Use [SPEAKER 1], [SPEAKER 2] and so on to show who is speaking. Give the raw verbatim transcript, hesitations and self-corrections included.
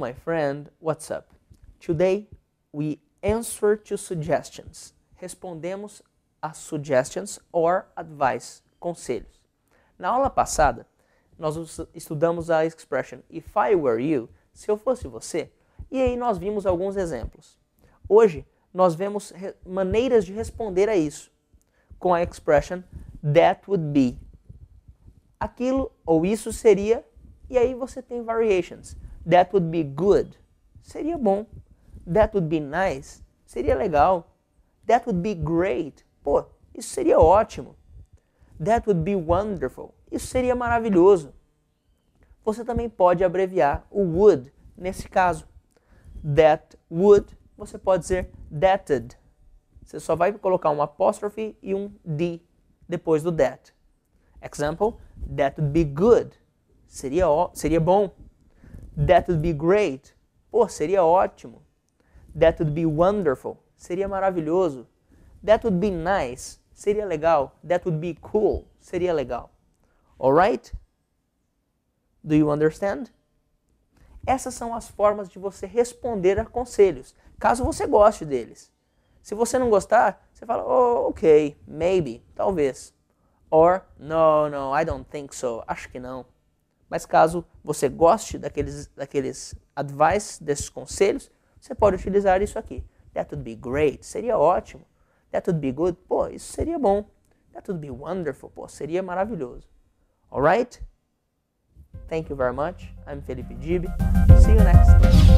[SPEAKER 1] my friend, what's up? Today we answer to suggestions. Respondemos a suggestions or advice, conselhos. Na aula passada, nós estudamos a expression if I were you, se eu fosse você, e aí nós vimos alguns exemplos. Hoje, nós vemos maneiras de responder a isso, com a expression that would be. Aquilo ou isso seria, e aí você tem variations. That would be good, seria bom. That would be nice, seria legal. That would be great, pô, isso seria ótimo. That would be wonderful, isso seria maravilhoso. Você também pode abreviar o would nesse caso. That would, você pode dizer that'd. Você só vai colocar um apóstrofe e um D depois do that. Example, that would be good. Seria, seria bom. That would be great. Pô, seria ótimo. That would be wonderful. Seria maravilhoso. That would be nice. Seria legal. That would be cool. Seria legal. Alright? Do you understand? Essas são as formas de você responder a conselhos, caso você goste deles. Se você não gostar, você fala, oh, ok, maybe, talvez. Or, no, no, I don't think so, acho que não. Mas caso você goste daqueles, daqueles advice, desses conselhos, você pode utilizar isso aqui. That would be great, seria ótimo. That would be good, pô, isso seria bom. That would be wonderful, pô, seria maravilhoso. Alright? Thank you very much. I'm Felipe Gibi. See you next time.